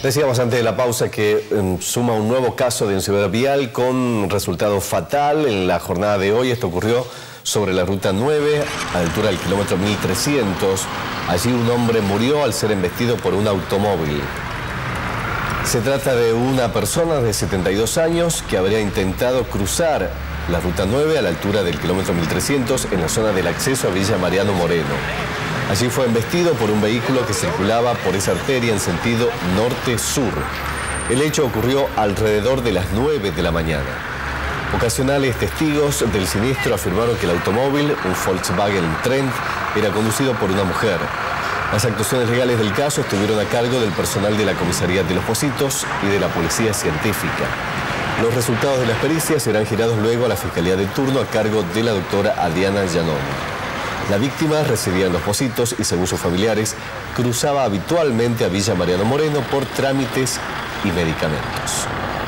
Decíamos antes de la pausa que suma un nuevo caso de inseguridad vial con resultado fatal en la jornada de hoy. Esto ocurrió sobre la ruta 9, a la altura del kilómetro 1300. Allí un hombre murió al ser embestido por un automóvil. Se trata de una persona de 72 años que habría intentado cruzar la ruta 9 a la altura del kilómetro 1300 en la zona del acceso a Villa Mariano Moreno. Allí fue embestido por un vehículo que circulaba por esa arteria en sentido norte-sur. El hecho ocurrió alrededor de las 9 de la mañana. Ocasionales testigos del siniestro afirmaron que el automóvil, un Volkswagen Trent, era conducido por una mujer. Las actuaciones legales del caso estuvieron a cargo del personal de la Comisaría de Los Pocitos y de la Policía Científica. Los resultados de las pericias serán girados luego a la Fiscalía de turno a cargo de la doctora Adriana Llanón. La víctima residía en Los Pocitos y, según sus familiares, cruzaba habitualmente a Villa Mariano Moreno por trámites y medicamentos.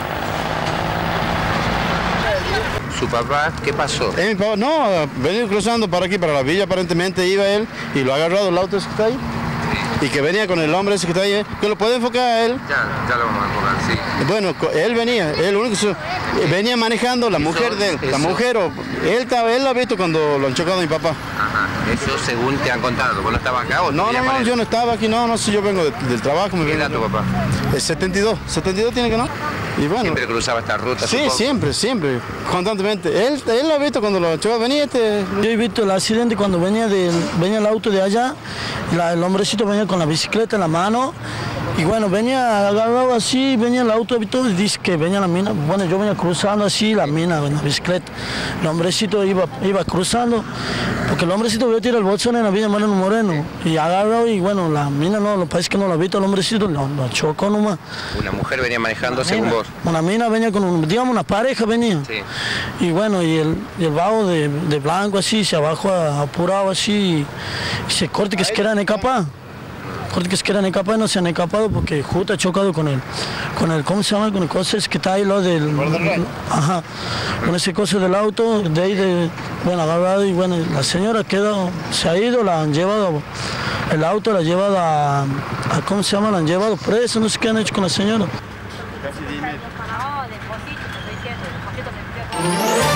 ¿Su papá qué pasó? Mi papá, no, venía cruzando para aquí, para la villa, aparentemente iba él y lo ha agarrado el auto ese que está ahí. Y que venía con el hombre ese que está ahí, que lo puede enfocar a él. Ya lo vamos a enfocar, sí. Bueno, él venía, él único venía manejando, la mujer de él, la mujer, él lo ha visto cuando lo han chocado a mi papá. Ajá, eso según te han contado, ¿vos no estabas acá o no, yo no estaba aquí, no sé, yo vengo del trabajo. ¿Qué edad tu papá? 72 tiene que no. Y bueno, ¿siempre cruzaba esta ruta? Sí, supongo. siempre, constantemente. Él lo ha visto cuando lo chocó, venía Yo he visto el accidente cuando venía el auto de allá, el hombrecito venía con la bicicleta en la mano, y bueno, venía agarrado así, venía el auto y dice que venía la mina. Bueno, yo venía cruzando así, la mina en la bicicleta. El hombrecito iba cruzando, porque el hombrecito vio tirar el bolsón en la Villa Mariano Moreno, y agarró, y bueno, la mina no, parece que no lo ha visto el hombrecito, lo chocó nomás. Una mujer venía manejando según vos. Una mina venía con, digamos, una pareja venía. Sí. Y bueno, y el vago de blanco así, se abajo apurado así, y se corte que se quedan escapar. Corte que se quedan escapar y no se han escapado porque justo ha chocado con el, ¿cómo se llama? Con el coche que está ahí, lo del... Ajá, con ese coche del auto, de ahí, bueno, agarrado, y bueno, la señora se ha ido, la han llevado, el auto la ha llevado a ¿cómo se llama? La han llevado presa, no sé qué han hecho con la señora. Casi 10 metros.